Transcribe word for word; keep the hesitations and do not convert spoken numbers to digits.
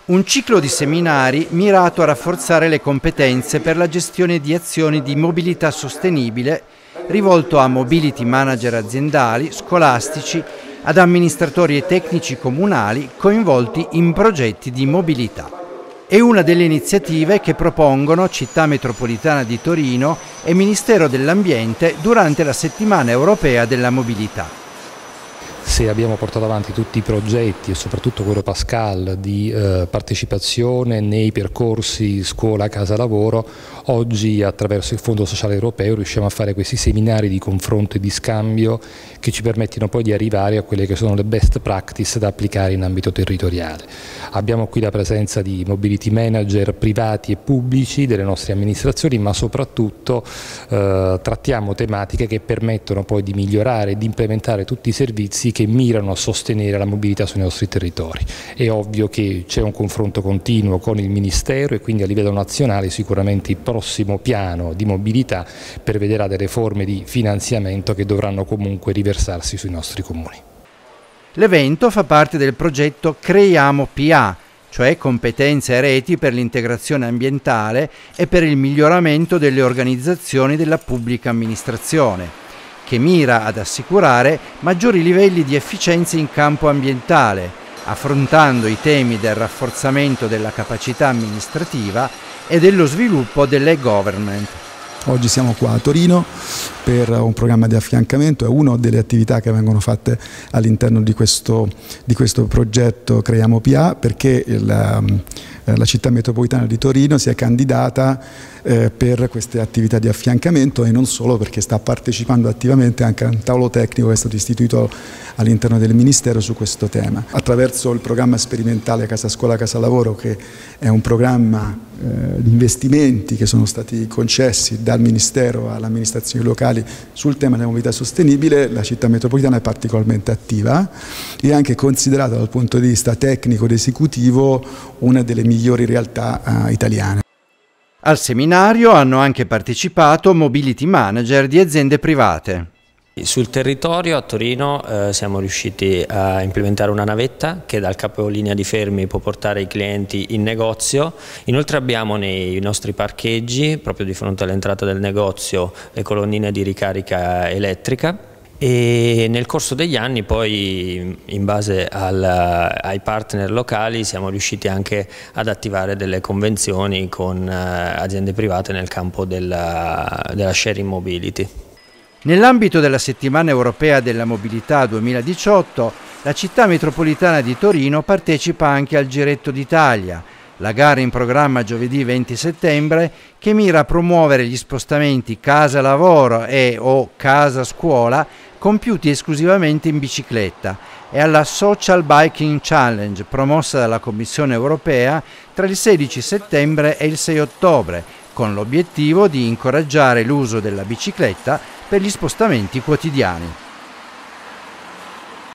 Un ciclo di seminari mirato a rafforzare le competenze per la gestione di azioni di mobilità sostenibile, rivolto a mobility manager aziendali, scolastici, ad amministratori e tecnici comunali coinvolti in progetti di mobilità. È una delle iniziative che propongono Città Metropolitana di Torino e Ministero dell'Ambiente durante la Settimana Europea della Mobilità. Se abbiamo portato avanti tutti i progetti e soprattutto quello Pascal di eh, partecipazione nei percorsi scuola, casa, lavoro, oggi attraverso il Fondo Sociale Europeo riusciamo a fare questi seminari di confronto e di scambio che ci permettono poi di arrivare a quelle che sono le best practice da applicare in ambito territoriale. Abbiamo qui la presenza di mobility manager privati e pubblici delle nostre amministrazioni, ma soprattutto eh, trattiamo tematiche che permettono poi di migliorare e di implementare tutti i servizi che mirano a sostenere la mobilità sui nostri territori. È ovvio che c'è un confronto continuo con il Ministero e quindi a livello nazionale sicuramente il prossimo piano di mobilità prevederà delle forme di finanziamento che dovranno comunque riversarsi sui nostri comuni. L'evento fa parte del progetto Creiamo P A, cioè competenze e reti per l'integrazione ambientale e per il miglioramento delle organizzazioni della pubblica amministrazione, che mira ad assicurare maggiori livelli di efficienza in campo ambientale, affrontando i temi del rafforzamento della capacità amministrativa e dello sviluppo delle government. Oggi siamo qua a Torino per un programma di affiancamento, è una delle attività che vengono fatte all'interno di questo, di questo progetto Creiamo P A, perché la, la città metropolitana di Torino si è candidata eh, per queste attività di affiancamento e non solo, perché sta partecipando attivamente anche a un tavolo tecnico che è stato istituito all'interno del Ministero su questo tema. Attraverso il programma sperimentale Casa Scuola Casa Lavoro, che è un programma eh, di investimenti che sono stati concessi dal Ministero alle amministrazioni locali sul tema della mobilità sostenibile, la città metropolitana è particolarmente attiva e anche considerata dal punto di vista tecnico ed esecutivo una delle migliori realtà eh, italiane. Al seminario hanno anche partecipato mobility manager di aziende private. Sul territorio a Torino eh, siamo riusciti a implementare una navetta che dal capolinea di Fermi può portare i clienti in negozio. Inoltre abbiamo nei nostri parcheggi, proprio di fronte all'entrata del negozio, le colonnine di ricarica elettrica. E nel corso degli anni poi, in base al, ai partner locali, siamo riusciti anche ad attivare delle convenzioni con aziende private nel campo della, della sharing mobility. Nell'ambito della Settimana Europea della Mobilità duemiladiciotto, la città metropolitana di Torino partecipa anche al Giretto d'Italia, la gara in programma giovedì venti settembre che mira a promuovere gli spostamenti casa-lavoro e o casa-scuola compiuti esclusivamente in bicicletta, e alla Social Biking Challenge promossa dalla Commissione Europea tra il sedici settembre e il sei ottobre, con l'obiettivo di incoraggiare l'uso della bicicletta per gli spostamenti quotidiani.